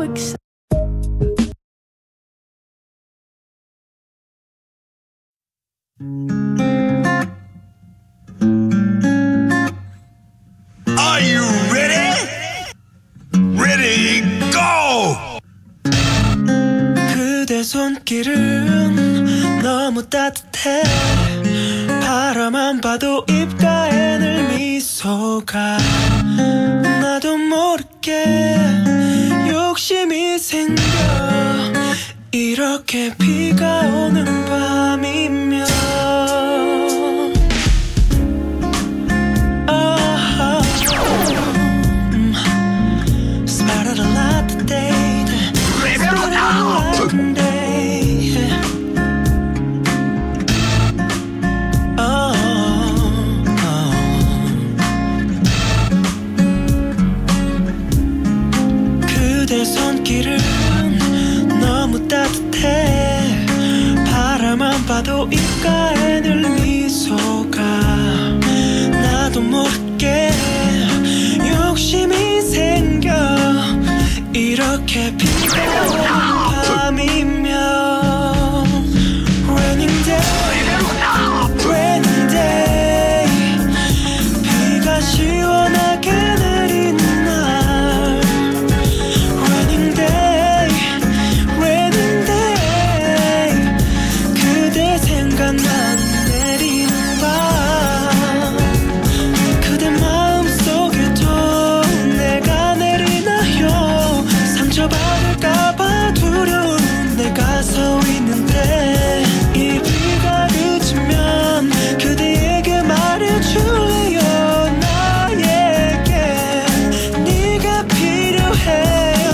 excited. Are you ready? Ready, go! 그대 손길은 너무 따뜻해. 바라만 봐도 입가에 늘 미소가. 나도 모르게 욕심이 생겨. 이렇게 비가 오는 밤이면 Started a lot today. Started a lot today. 그대 손길은 너무 따뜻해. 바라만 봐도 입가에 늘 미소가. 나도 모르게 욕심이 생겨. 이렇게 비가 오는 밤이면 Raining day, raining day. 비가 시원하게 내리는 날 Raining day, raining day. 그대 생각만 내리는 밤. 그대 마음속에도 내가 내리나요? 상처받을까봐 두려운 내가 서 있는데 이 비가 그치면 그대에게 말해줄래요? 나에게 네가 필요해요.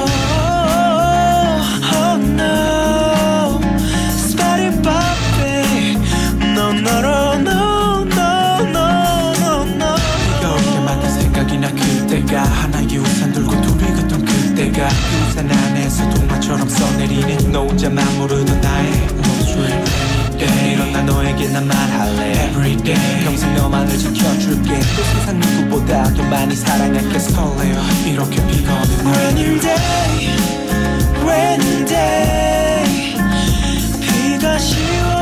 Oh no, Spotty Poppy. No, no, no, no, no, no, no. 이렇게 만난 생각이 나 그때가 하나의 우산 들고 둘이 걷던 그때가 그 우산 안에서 동화처럼 써내리는 너 혼자만 모르던 나의 목소리 일어나 너에게 난 말할래 Everyday 평생 너만을 지켜줄게 또 세상 누구보다 더 많이 사랑할게 설레어 이렇게 비가 오는 날 Raining day, raining day. 비가 시원